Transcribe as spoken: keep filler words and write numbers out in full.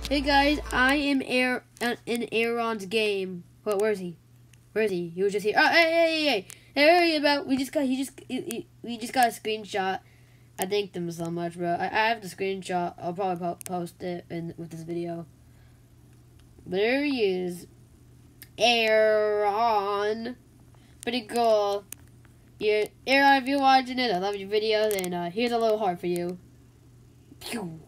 Hey guys, I am Air uh, in Airron's game. What? Where is he? Where is he? He was just here. Oh, hey, hey, hey, hey! There he about. We just got. He just. He, he, we just got a screenshot. I thank them so much, bro. I, I have the screenshot. I'll probably po post it in with this video. There he is, Airron. Pretty cool. Yeah, Airron, if you're watching it, I love your videos, and uh, here's a little heart for you. Pew.